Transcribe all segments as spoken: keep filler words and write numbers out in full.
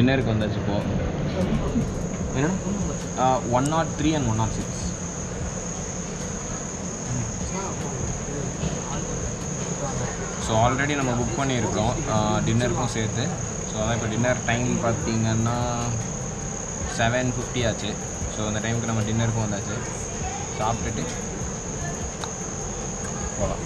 டின்னருக்கு வந்தாச்சு இப்போ. என்ன one naught three and one naught six. So already நம்ம புக் பண்ணியிருக்கோம் டின்னருக்கும் சேர்த்து. ஸோ அதான் இப்போ டின்னர் டைம் பார்த்திங்கன்னா செவன் ஃபிஃப்டி ஆச்சு. ஸோ அந்த டைமுக்கு நம்ம டின்னருக்கும் வந்தாச்சு. சாப்பிட்டுட்டு போகலாம்.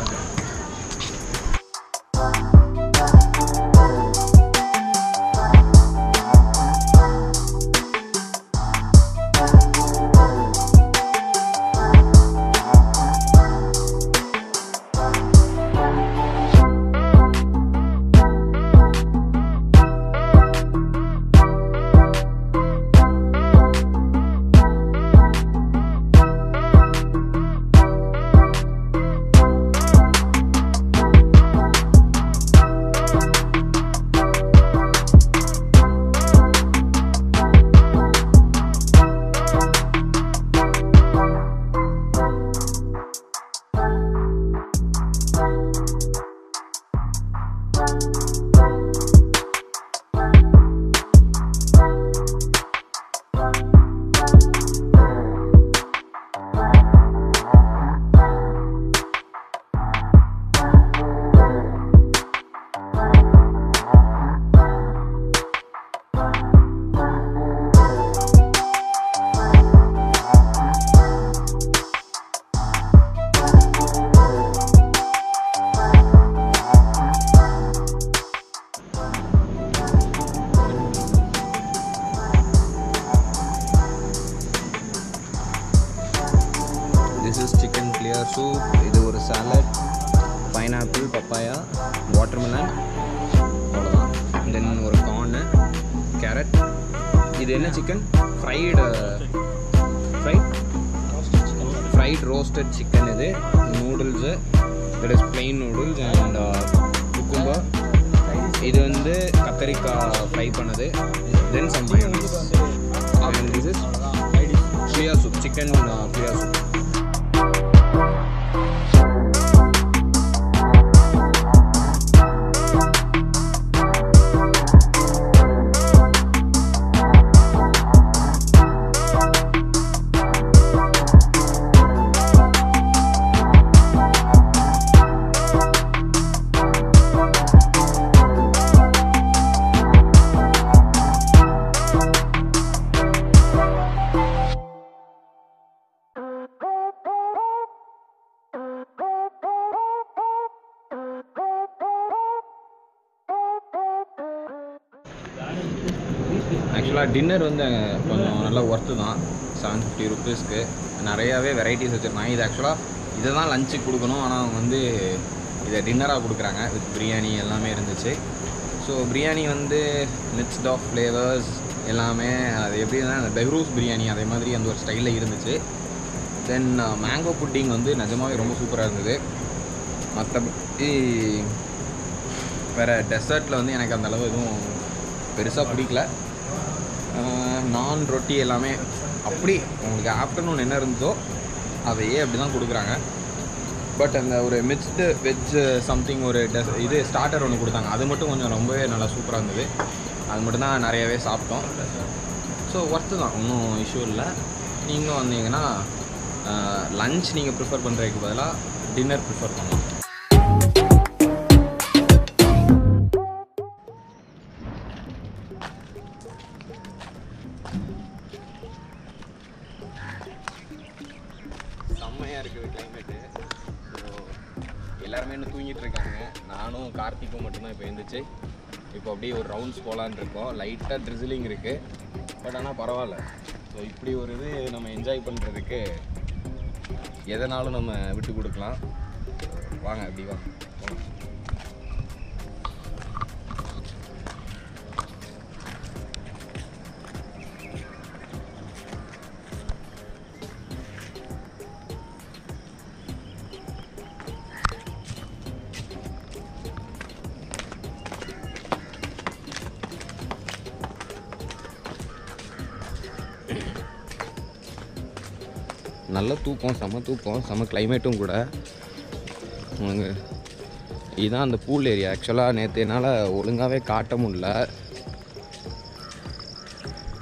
soup, இது ஒரு salad, pineapple, papaya, watermelon, அவ்வளோதான். தென் ஒரு corn, carrot. இது என்ன chicken? Fried fried fried roasted chicken. இது noodles, it is plain noodles and cucumber. இது வந்து கத்தரிக்காய் ஃப்ரை பண்ணது. Then some mayonnaise. And this is clear soup, chicken clear soup. ஆக்சுவலாக டின்னர் வந்து கொஞ்சம் நல்லா ஒர்த்து தான். செவன் ஃபிஃப்டி ருபீஸ்க்கு நிறையாவே வெரைட்டிஸ் வச்சுருக்காங்க. இது ஆக்சுவலாக இதை தான் லஞ்சுக்கு கொடுக்கணும், ஆனால் அவங்க வந்து இதை டின்னராக கொடுக்குறாங்க. வித் பிரியாணி எல்லாமே இருந்துச்சு. ஸோ பிரியாணி வந்து மிக்ஸ்ட் ஆஃப் ஃப்ளேவர்ஸ் எல்லாமே. அது எப்படின்னா அந்த பெஹ்ரூஸ் பிரியாணி அதே மாதிரி அந்த ஒரு ஸ்டைலில் இருந்துச்சு. தென் மேங்கோ புட்டிங் வந்து நிஜமாகவே ரொம்ப சூப்பராக இருந்தது. மற்றபடி வேறு டெசர்ட்டில் வந்து எனக்கு அந்தளவு எதுவும் பெருசாக பிடிக்கல. நான் ரொட்டி எல்லாமே அப்படி உங்களுக்கு ஆஃப்டர்நூன் என்ன இருந்ததோ அதையே அப்படி தான் கொடுக்குறாங்க. பட் அந்த ஒரு மிக்ஸ்டு வெஜ் சம்திங் ஒரு டெஸ் இது ஸ்டார்டர் ஒன்று கொடுத்தாங்க. அது மட்டும் கொஞ்சம் ரொம்பவே நல்லா சூப்பராக இருந்தது. அது மட்டும்தான் நிறையாவே சாப்பிட்டோம். ஸோ ஒர்த்து தான், ஒன்றும் இஷ்யூ இல்லை. நீங்களும் வந்தீங்கன்னா லன்ச் நீங்கள் ப்ரிஃபர் பண்ணுறதுக்கு பதிலாக டின்னர் ப்ரிஃபர் பண்ணலாம். செம்மையாக இருக்குது கிளைமேட்டு. ஸோ எல்லாருமே இன்னும் தூங்கிட்டு இருக்காங்க. நானும் கார்த்திக்கும் மட்டும்தான் இப்போ எழுந்துச்சு. இப்போ அப்படியே ஒரு ரவுண்ட்ஸ் போகலான்னு இருக்கோம். லைட்டாக ட்ரிசிலிங் இருக்குது, பட் ஆனால் பரவாயில்ல. ஸோ இப்படி ஒரு இது நம்ம என்ஜாய் பண்ணுறதுக்கு எதனாலும் நம்ம விட்டு கொடுக்கலாம். வாங்க அப்படி வாங்க. நல்ல தூக்கம், செம தூக்கம், செம கிளைமேட்டும் கூட. உங்களுக்கு இதுதான் அந்த பூல் ஏரியா. ஆக்சுவலாக நேற்று என்னால் ஒழுங்காகவே காட்ட முடியல.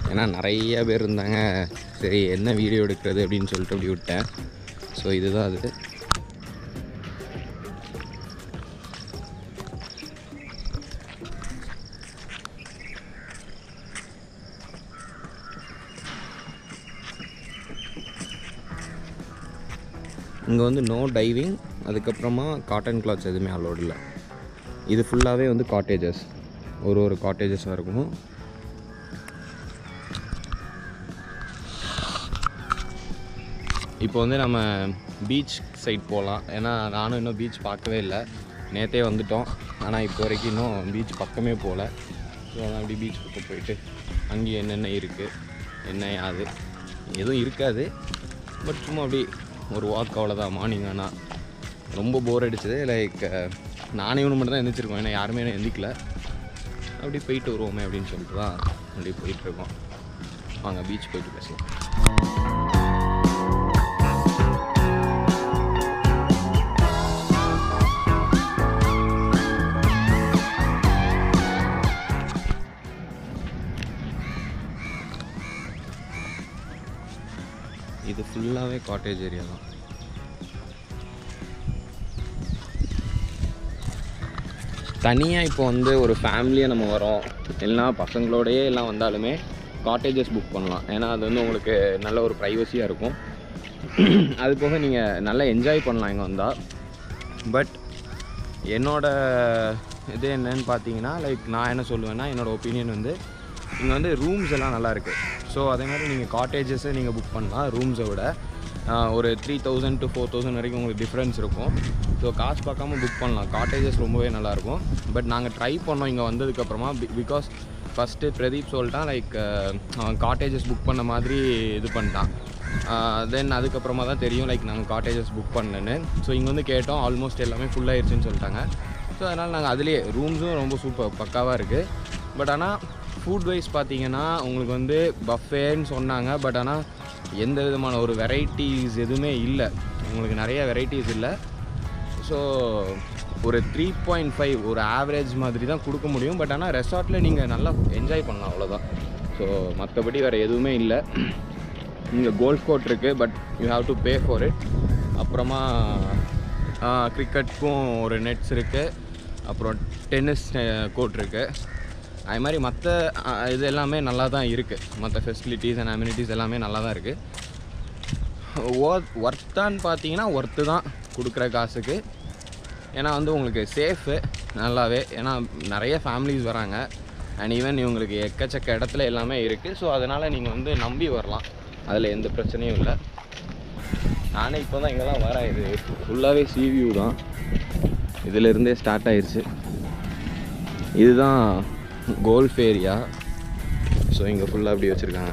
ஏன்னா நிறைய பேர் இருந்தாங்க. சரி என்ன வீடியோ எடுக்கிறது அப்படின்னு சொல்லிட்டு அப்படி விட்டேன். ஸோ இதுதான் அது. இங்கே வந்து நோ டைவிங், அதுக்கப்புறமா காட்டன் கிளாத்ஸ் எதுவுமே அலோடு இல்லை. இது ஃபுல்லாகவே வந்து காட்டேஜஸ், ஒரு ஒரு காட்டேஜஸாக இருக்கும். இப்போ வந்து நம்ம பீச் சைட் போகலாம். ஏன்னா நானும் இன்னும் பீச் பார்க்கவே இல்லை. நேற்றே வந்துட்டோம், ஆனால் இப்போ வரைக்கும் இன்னும் பீச் பக்கமே போகல. ஸோ அதான் அப்படி பீச் பக்கம் போயிட்டு அங்கேயும் என்னென்ன இருக்குது, என்ன அது எதுவும் இருக்காது. பட் சும்மா அப்படி ஒரு வாக், அவ்வளோதான். மார்னிங் ஆனால் ரொம்ப போர் அடிச்சது. லைக் நானே ஒன்று மட்டும் தான் எந்திரிச்சிருக்கோம், ஏன்னா யாருமே என்ன எந்திக்கல. அப்படி போயிட்டு வருவோமே அப்படின்னு சொல்லிட்டு தான் அப்படி போயிட்டுருக்கோம். வாங்க பீச் போயிட்டு பேசலாம். இது ஃபுல்லாகவே காட்டேஜ் ஏரியா தான். தனியாக இப்போ வந்து ஒரு ஃபேமிலியாக நம்ம வரோம், எல்லாம் பசங்களோடையே எல்லாம் வந்தாலுமே காட்டேஜஸ் புக் பண்ணலாம். ஏன்னா அது வந்து உங்களுக்கு நல்ல ஒரு ப்ரைவசியாக இருக்கும். அது போக நீங்கள் நல்லா என்ஜாய் பண்ணலாம் இங்கே வந்தால். பட் என்னோடய இது என்னன்னு பார்த்தீங்கன்னா, லைக் நான் என்ன சொல்லுவேன்னா, என்னோடய ஒப்பீனியன் வந்து இங்கே வந்து ரூம்ஸ் எல்லாம் நல்லாயிருக்கு. ஸோ அதே மாதிரி நீங்கள் காட்டேஜஸை நீங்கள் புக் பண்ணலாம். ரூம்ஸை விட ஒரு three thousand to four thousand வரைக்கும் உங்களுக்கு டிஃப்ரென்ஸ் இருக்கும். ஸோ காசு பார்க்காம புக் பண்ணலாம். காட்டேஜஸ் ரொம்பவே நல்லாயிருக்கும். பட் நாங்கள் ட்ரை பண்ணோம் இங்கே வந்ததுக்கப்புறமா. பிகாஸ் ஃபஸ்ட்டு பிரதீப் சொல்லிட்டான், லைக் அவன் காட்டேஜஸ் புக் பண்ண மாதிரி இது பண்ணிட்டான். தென் அதுக்கப்புறமா தான் தெரியும் லைக் நாங்கள் காட்டேஜஸ் புக் பண்ணலன்னு. ஸோ இங்கே வந்து கேட்டோம், ஆல்மோஸ்ட் எல்லாமே ஃபுல்லாகிடுச்சின்னு சொல்லிட்டாங்க. ஸோ அதனால் நாங்கள் அதுலேயே ரூம்ஸும் ரொம்ப சூப்பர் பக்காவாக இருக்குது. பட் ஆனால் ஃபுட் வைஸ் பார்த்தீங்கன்னா உங்களுக்கு வந்து பஃபேன்னு சொன்னாங்க. பட் ஆனால் எந்த விதமான ஒரு வெரைட்டிஸ் எதுவுமே இல்லை, உங்களுக்கு நிறைய வெரைட்டிஸ் இல்லை. ஸோ ஒரு த்ரீ பாயிண்ட் ஃபைவ் ஒரு ஆவரேஜ் மாதிரி தான் கொடுக்க முடியும். பட் ஆனால் ரெசார்ட்டில் நீங்கள் நல்லா என்ஜாய் பண்ணலாம், அவ்வளோதான். ஸோ மற்றபடி வேறு எதுவுமே இல்லை. இங்கே கோல்ஃப் கோர்ட் இருக்குது, but you have to pay for it. அப்புறமா கிரிக்கெட்டுக்கும் ஒரு நெட்ஸ் இருக்குது, அப்புறம் டென்னிஸ் கோர்ட் இருக்குது. அது மாதிரி மற்ற இது எல்லாமே நல்லா தான் இருக்குது. மற்ற ஃபெசிலிட்டிஸ் அண்ட் அம்யூனிட்டிஸ் எல்லாமே நல்லா தான் இருக்குது. ஒர்த் ஒர்த்தான்னு பார்த்தீங்கன்னா ஒர்த்து தான் கொடுக்குற காசுக்கு. ஏன்னா வந்து உங்களுக்கு சேஃபு நல்லாவே, ஏன்னா நிறைய ஃபேமிலிஸ் வராங்க. அண்ட் ஈவன் இவங்களுக்கு எக்கச்சக்க இடத்துல எல்லாமே இருக்குது. ஸோ அதனால் நீங்கள் வந்து நம்பி வரலாம், அதில் எந்த பிரச்சனையும் இல்லை. நானே இப்போ தான் இங்கே தான் வரேன். இது ஃபுல்லாகவே சி வியூ தான், இதிலிருந்தே ஸ்டார்ட் ஆயிடுச்சு. இதுதான் கோல்ஃப் ஏரியா. ஸோ இங்கே ஃபுல்லாக அப்படி வச்சுருக்காங்க.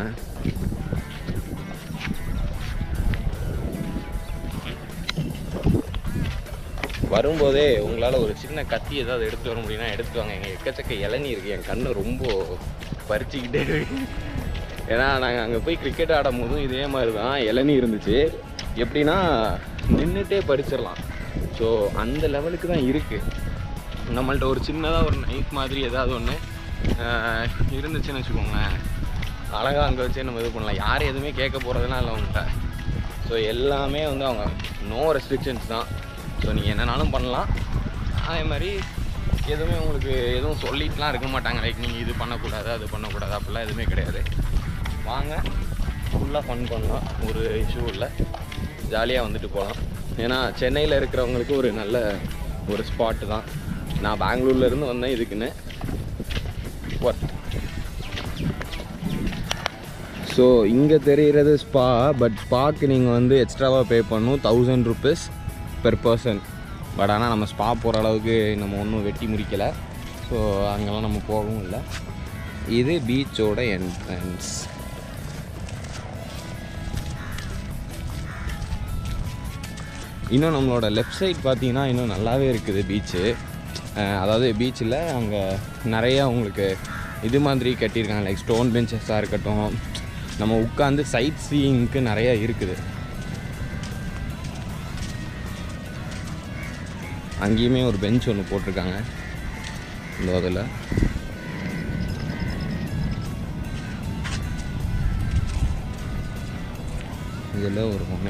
வரும்போதே உங்களால் ஒரு சின்ன கத்தி ஏதாவது எடுத்துகிட்டு வர முடியும்னா எடுத்துட்டு வாங்க. எங்கள் எக்கச்சக்க இளநீ இருக்குது, என் கண்ணு ரொம்ப பறிச்சுக்கிட்டே இருக்கு. ஏன்னா நாங்கள் அங்கே போய் கிரிக்கெட் ஆடும் போதும் இதே மாதிரி தான் இளநீ இருந்துச்சு. எப்படின்னா நின்றுட்டே பறிச்சிடலாம். ஸோ அந்த லெவலுக்கு தான் இருக்குது. நம்மள்ட்ட ஒரு சின்னதாக ஒரு நைஃப் மாதிரி ஏதாவது ஒன்று இருந்துச்சுன்னு வச்சுக்கோங்களேன், அழகாக அங்கே வச்சே நம்ம இது பண்ணலாம். யாரும் எதுவுமே கேட்க போகிறதுலாம் இல்லை அவங்கள்ட்ட. ஸோ எல்லாமே வந்து அவங்க நோ ரெஸ்ட்ரிக்ஷன்ஸ் தான். ஸோ நீங்கள் என்னன்னாலும் பண்ணலாம். அதே மாதிரி எதுவுமே உங்களுக்கு எதுவும் சொல்லிட்டுலாம் இருக்க மாட்டாங்க, லைக் நீங்கள் இது பண்ணக்கூடாது அது பண்ணக்கூடாது அப்படிலாம் எதுவுமே கிடையாது. வாங்க ஃபுல்லாக ஃபன் பண்ணலாம், ஒரு இஷ்யூ இல்லை, ஜாலியாக வந்துட்டு போகலாம். ஏன்னா சென்னையில் இருக்கிறவங்களுக்கு ஒரு நல்ல ஒரு ஸ்பாட்டு தான். நான் பெங்களூர்லேருந்து வந்தேன் இதுக்குன்னு. ஒர்த். ஸோ இங்கே தெரிகிறது ஸ்பா. பட் ஸ்பாக்கு நீங்கள் வந்து எக்ஸ்ட்ராவாக பே பண்ணணும், thousand rupees per person. But ஆனால் நம்ம ஸ்பா போகிற அளவுக்கு நம்ம ஒன்றும் வெட்டி முடிக்கலை. ஸோ அங்கெல்லாம் நம்ம போகவும் இல்லை. இது பீச்சோட என்ட்ரன்ஸ். இன்னும் நம்மளோட லெஃப்ட் சைட் பார்த்தீங்கன்னா இன்னும் நல்லாவே இருக்குது பீச்சு. அதாவது பீச்சில் அங்கே நிறையா உங்களுக்கு இது மாதிரி கட்டியிருக்காங்க, லைக் ஸ்டோன் பெஞ்சஸாக இருக்கட்டும், நம்ம உட்காந்து சைட் சீயிங்க்கு நிறையா இருக்குது. அங்கேயுமே ஒரு பெஞ்ச் ஒன்று போட்டிருக்காங்க இந்த அதில். இதில் ஒரு கோனு.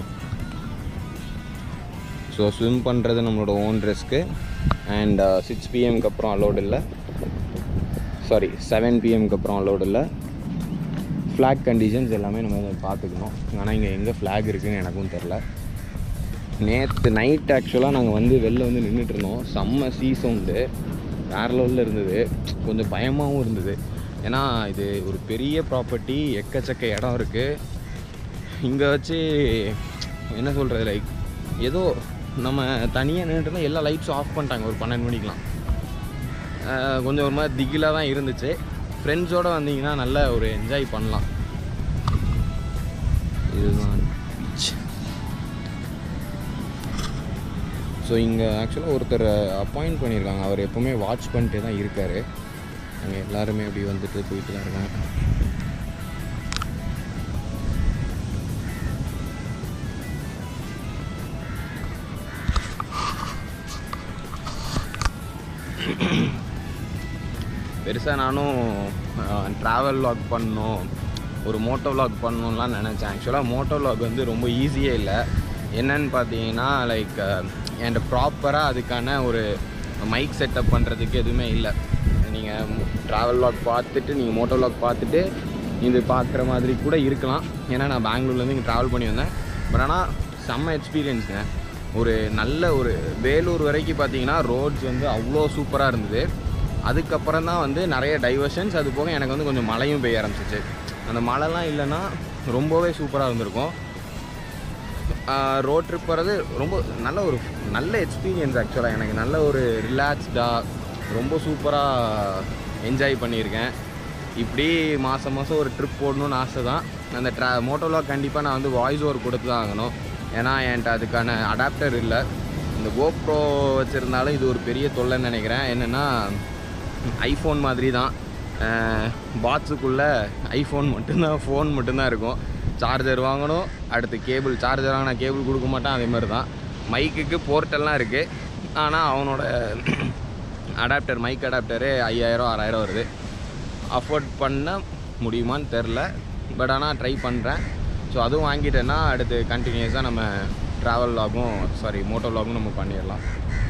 ஸோ ஸ்விம் பண்ணுறது நம்மளோட ஓன் ரிஸ்க்கு. அண்ட் சிக்ஸ் பிஎம்க்கு அப்புறம் அலோடு இல்லை, சாரி செவன் பிஎம்க்கு அப்புறம் அலோடு இல்லை. ஃப்ளாக் கண்டிஷன்ஸ் எல்லாமே நம்ம பார்த்துக்கணும். ஆனால் இங்கே எங்கே ஃப்ளாக் இருக்குதுன்னு எனக்கும் தெரில. நேற்று நைட் ஆக்சுவலாக நாங்கள் வந்து வெளில வந்து நின்றுட்டுருந்தோம். செம்ம சீ சவுண்டு வேறு லெவலில் இருந்தது. கொஞ்சம் பயமாகவும் இருந்தது. ஏன்னா இது ஒரு பெரிய ப்ராப்பர்ட்டி, எக்கச்சக்க இடம் இருக்குது. இங்கே வச்சு என்ன சொல்கிறது, லைக் ஏதோ நம்ம தனியாக நின்றுட்டுருந்தோம். எல்லா லைட்ஸும் ஆஃப் பண்ணிட்டாங்க ஒரு பன்னெண்டு மணிக்கெலாம். கொஞ்சம் ஒரு மாதிரி திகிலாக தான் இருந்துச்சு. ஃப்ரெண்ட்ஸோடு வந்தீங்கன்னா நல்ல ஒரு என்ஜாய் பண்ணலாம். இதுதான் பீச். ஸோ இங்கே ஆக்சுவலாக ஒருத்தர் அப்பாயிண்ட் பண்ணியிருக்காங்க. அவர் எப்போவுமே வாட்ச் பண்ணிட்டே தான் இருக்கார். அங்கே எல்லாருமே அப்படி வந்துட்டு போயிட்டு தான் இருக்காங்க. பெருசாக நானும் ட்ராவல் வ்ளாக் பண்ணணும், ஒரு மோட்டோ வ்ளாக் பண்ணணும்லாம் நினச்சேன். ஆக்சுவலாக மோட்டோ வ்ளாக் வந்து ரொம்ப ஈஸியே இல்லை. என்னன்னு பார்த்தீங்கன்னா லைக் என்கிட்ட ப்ராப்பராக அதுக்கான ஒரு மைக் செட்டப் பண்ணுறதுக்கு எதுவுமே இல்லை. நீங்கள் ட்ராவல் வ்ளாக் பார்த்துட்டு நீங்கள் மோட்டோ வ்ளாக் பார்த்துட்டு இது பார்க்குற மாதிரி கூட இருக்கலாம். ஏன்னா நான் பெங்களூர்லேருந்து இங்கே ட்ராவல் பண்ணி வந்தேன். பட் ஆனால் செம்ம எக்ஸ்பீரியன்ஸுங்க. ஒரு நல்ல ஒரு வேலூர் வரைக்கும் பார்த்தீங்கன்னா ரோட்ஸ் வந்து அவ்வளோ சூப்பராக இருந்தது. அதுக்கப்புறம் தான் வந்து நிறைய டைவர்ஷன்ஸ். அது போக எனக்கு வந்து கொஞ்சம் மழையும் பெய்ய ஆரம்பிச்சிச்சு. அந்த மழைலாம் இல்லைன்னா ரொம்பவே சூப்பராக இருந்திருக்கும். ரோட் ட்ரிப் போகிறது ரொம்ப நல்ல ஒரு நல்ல எக்ஸ்பீரியன்ஸ். ஆக்சுவலாக எனக்கு நல்ல ஒரு ரிலாக்ஸ்டாக ரொம்ப சூப்பராக என்ஜாய் பண்ணியிருக்கேன். இப்படி மாதம் மாதம் ஒரு ட்ரிப் போடணுன்னு ஆசை தான். அந்த ட்ரா மோட்டோ வ்ளாக் கண்டிப்பாக நான் வந்து வாய்ஸ் ஓவர் கொடுத்து தான் ஆகணும். ஏன்னா என்கிட்ட அதுக்கான அடாப்டர் இல்லை. இந்த கோப்ரோ வச்சுருந்தாலும் இது ஒரு பெரிய தொல்லைன்னு நினைக்கிறேன். என்னென்னா ஐஃபோன் மாதிரி தான், பாக்ஸுக்குள்ளே ஐஃபோன் மட்டும்தான், ஃபோன் மட்டும்தான் இருக்கும். சார்ஜர் வாங்கணும், அடுத்து கேபிள், சார்ஜர் வாங்கினா கேபிள் கொடுக்க மாட்டான். அதே மாதிரி தான் மைக்குக்கு போர்ட்டெல்லாம் இருக்குது. ஆனால் அவனோட அடாப்டர், மைக் அடாப்டரு ஐயாயிரம் ஆறாயிரம் வருது. அஃபோர்ட் பண்ண முடியுமான்னு தெரில. பட் ஆனால் ட்ரை பண்ணுறேன். ஸோ அதுவும் வாங்கிட்டேன்னா அடுத்து கண்டினியூஸாக நம்ம ட்ராவல் வ்ளாகும் சாரி மோட்டோ வ்ளாகும் நம்ம பண்ணிடலாம்.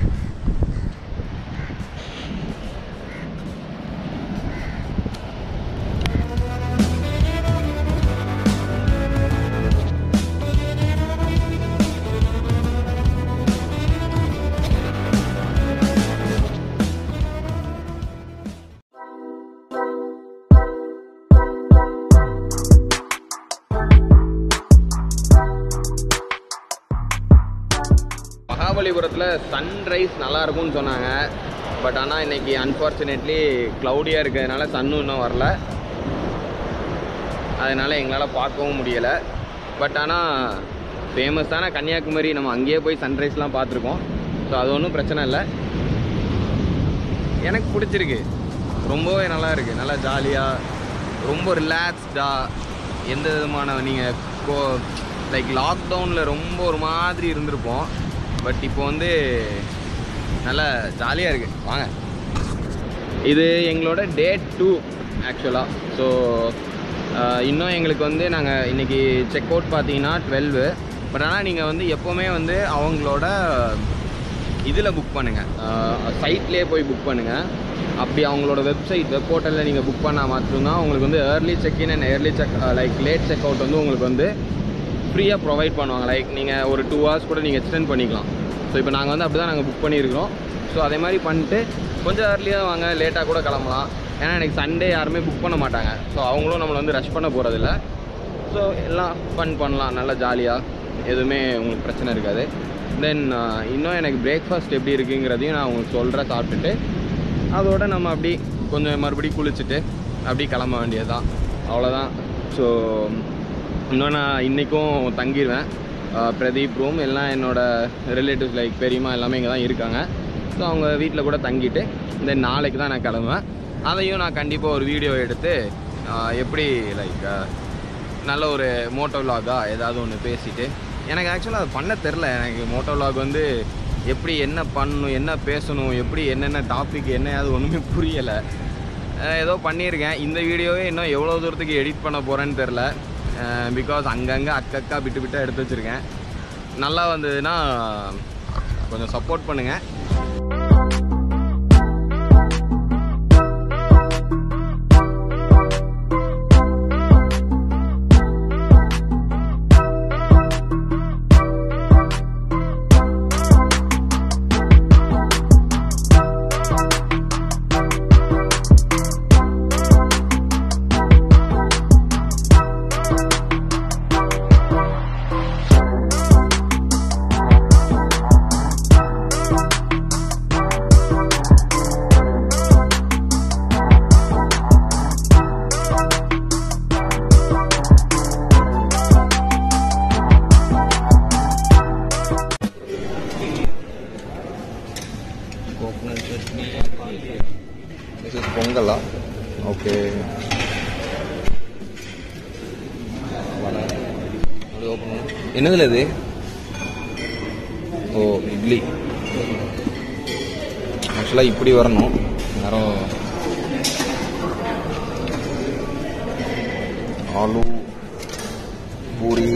மகாபலிபுரத்தில் சன்ரைஸ் நல்லாயிருக்கும்னு சொன்னாங்க. பட் ஆனால் இன்றைக்கி அன்ஃபார்ச்சுனேட்லி க்ளவுடியாக இருக்கிறதுனால சன்னும் இன்னும் வரல. அதனால் எங்களால் பார்க்கவும் முடியலை. பட் ஆனால் ஃபேமஸான கன்னியாகுமரி நம்ம அங்கேயே போய் சன்ரைஸ்லாம் பார்த்துருக்கோம். ஸோ அது ஒன்றும் பிரச்சனை இல்லை. எனக்கு பிடிச்சிருக்கு, ரொம்பவே நல்லா இருக்குது. நல்லா ஜாலியாக, ரொம்ப ரிலாக்ஸ்டாக, எந்த விதமான நீங்கள் கோ லைக் லாக்டவுனில் ரொம்ப ஒரு மாதிரி இருந்திருப்போம். பட் இப்போ வந்து நல்லா ஜாலியாக இருக்குது. வாங்க, இது எங்களோட டே டூ ஆக்சுவலாக. ஸோ இன்னும் எங்களுக்கு வந்து நாங்கள் இன்றைக்கி செக் அவுட் பார்த்தீங்கன்னா டுவெல்வு. பட் ஆனால் நீங்கள் வந்து எப்போவுமே வந்து அவங்களோட இதில் புக் பண்ணுங்கள், சைட்லேயே போய் புக் பண்ணுங்கள். அப்படி அவங்களோட வெப்சைட் வெப் போர்ட்டலில் நீங்கள் புக் பண்ணால் மட்டும்தான் உங்களுக்கு வந்து early check in and early check like late check out வந்து உங்களுக்கு வந்து ஃப்ரீயாக ப்ரொவைட் பண்ணுவாங்க. லைக் நீங்கள் ஒரு டூ ஹவர்ஸ் கூட நீங்கள் எக்ஸ்டெண்ட் பண்ணிக்கலாம். ஸோ இப்போ நாங்கள் வந்து அப்படி தான் நாங்கள் புக் பண்ணியிருக்கிறோம். ஸோ அதே மாதிரி பண்ணிட்டு கொஞ்சம் ஏர்லியாக வாங்க, லேட்டாக கூட கிளம்பலாம். ஏன்னா எனக்கு சண்டே யாருமே புக் பண்ண மாட்டாங்க. ஸோ அவங்களும் நம்மளை வந்து ரஷ் பண்ண போகிறதில்ல. ஸோ எல்லாம் ஃபன் பண்ணலாம், நல்லா ஜாலியாக, எதுவுமே உங்களுக்கு பிரச்சனை இருக்காது. தென் இன்னும் எனக்கு பிரேக்ஃபாஸ்ட் எப்படி இருக்குங்கிறதையும் நான் உங்களுக்கு சொல்கிறேன் சாப்பிட்டுட்டு. அதோடு நம்ம அப்படி கொஞ்சம் மறுபடியும் குளிச்சுட்டு அப்படி கிளம்ப வேண்டியது தான், அவ்வளோதான். ஸோ இன்னும் நான் இன்றைக்கும் தங்கிடுவேன். பிரதீப் ரூம் எல்லாம் என்னோடய ரிலேட்டிவ்ஸ் லைக் பெரியம்மா எல்லாமே இங்கே தான் இருக்காங்க. ஸோ அவங்க வீட்டில் கூட தங்கிட்டு தென் நாளைக்கு தான் நான் கிளம்புவேன். அதையும் நான் கண்டிப்பாக ஒரு வீடியோ எடுத்து எப்படி லைக் நல்ல ஒரு மோட்டோ வ்ளாகாக ஏதாவது ஒன்று பேசிவிட்டு, எனக்கு ஆக்சுவலாக அது பண்ண தெரில. எனக்கு மோட்டோ வ்ளாக் வந்து எப்படி என்ன பண்ணணும், என்ன பேசணும், எப்படி என்னென்ன டாபிக் என்ன அது ஒன்றுமே புரியலை. ஏதோ பண்ணியிருக்கேன். இந்த வீடியோவே இன்னும் எவ்வளோ தூரத்துக்கு எடிட் பண்ண போகிறேன்னு தெரில. பிகாஸ் அங்கங்கே அக்கக்கா விட்டு விட்டு எடுத்து வச்சுருக்கேன். நல்லா வந்ததுன்னா கொஞ்சம் சப்போர்ட் பண்ணுங்கள். This is Pongala. Okay. என்னதுல இது? ஓ இட்லி. ஆக்சுவலாக இப்படி வரணும். நேரம் ஆலு பூரி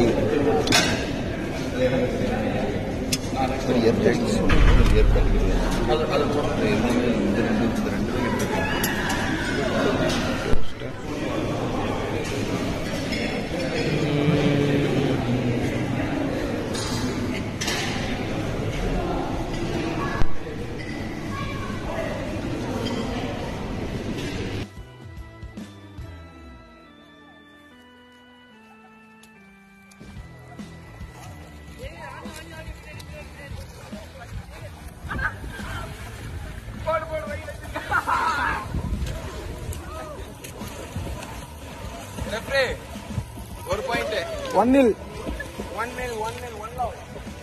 ஒரு point one nil one nil one nil one love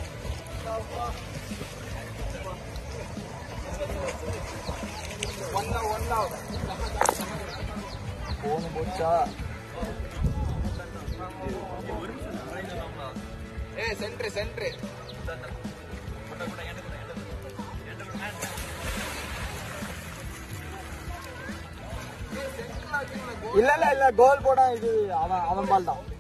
one love one love போன போச்சா ஏ சென்ட்ரு சென்ட்ரு இல்ல இல்ல இல்ல கோல் போடா இது அவன் அவன் பால் தான்.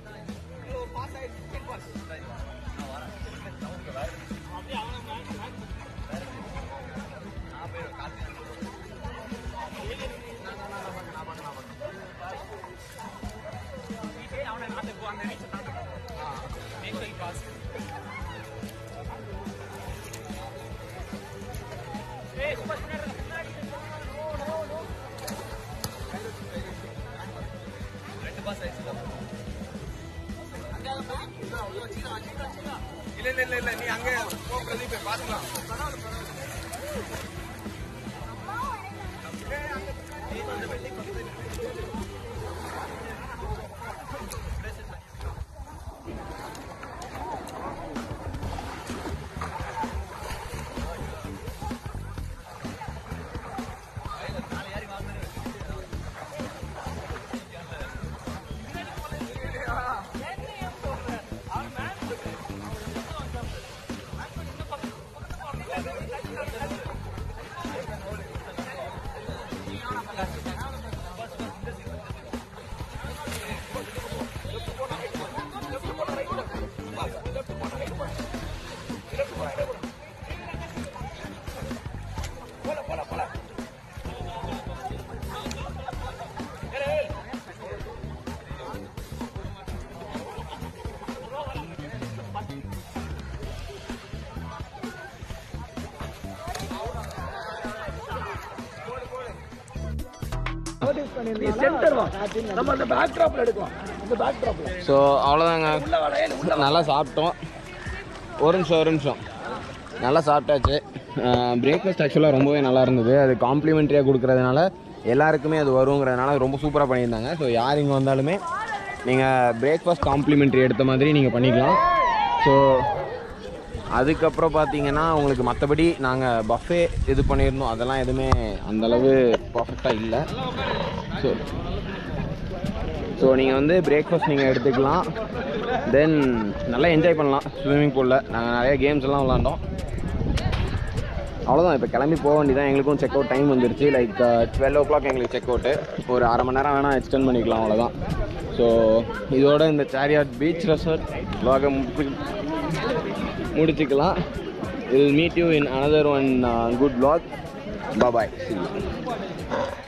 இல்ல இல்ல இல்ல நீ அங்க போ பிரதீப் பாத்துக்கலாம். ஸோ அவ்வளோதாங்க, நல்லா சாப்பிட்டோம். ஒரு நிமிஷம் ஒரு நிமிஷம் நல்லா சாப்பிட்டாச்சு. பிரேக்ஃபாஸ்ட் ஆக்சுவலாக ரொம்பவே நல்லா இருந்தது. அது காம்ப்ளிமெண்ட்ரியாக கொடுக்குறதுனால எல்லாருக்குமே அது வருங்கிறதுனால ரொம்ப சூப்பராக பண்ணியிருந்தாங்க. ஸோ யார் இங்கே வந்தாலுமே நீங்கள் பிரேக்ஃபாஸ்ட் காம்ப்ளிமெண்ட்ரி எடுத்த மாதிரி நீங்கள் பண்ணிக்கலாம். ஸோ அதுக்கப்புறம் பார்த்தீங்கன்னா உங்களுக்கு மற்றபடி நாங்கள் பஃபே இது பண்ணியிருந்தோம், அதெல்லாம் எதுவுமே அந்தளவு பர்ஃபெக்டாக இல்லை. ஸோ ஸோ நீங்கள் வந்து பிரேக்ஃபாஸ்ட் நீங்கள் எடுத்துக்கலாம். தென் நல்லா என்ஜாய் பண்ணலாம் ஸ்விம்மிங் பூலில். நாங்கள் நிறைய கேம்ஸ் எல்லாம் விளாண்டோம். அவ்வளோதான். இப்போ கிளம்பி போக வேண்டியதான். எங்களுக்கும் செக் அவுட் டைம் வந்துருச்சு. லைக் டுவெல் ஓ கிளாக் எங்களுக்கு செக் அவுட்டு. ஒரு அரை மணி நேரம் வேணால் எக்ஸ்டெண்ட் பண்ணிக்கலாம், அவ்வளோதான். ஸோ இதோட இந்த சாரியாட் பீச் ரெசார்ட் vlog முடிச்சுக்கலாம். We'll meet you in another one uh, good vlog. Bye bye. See you.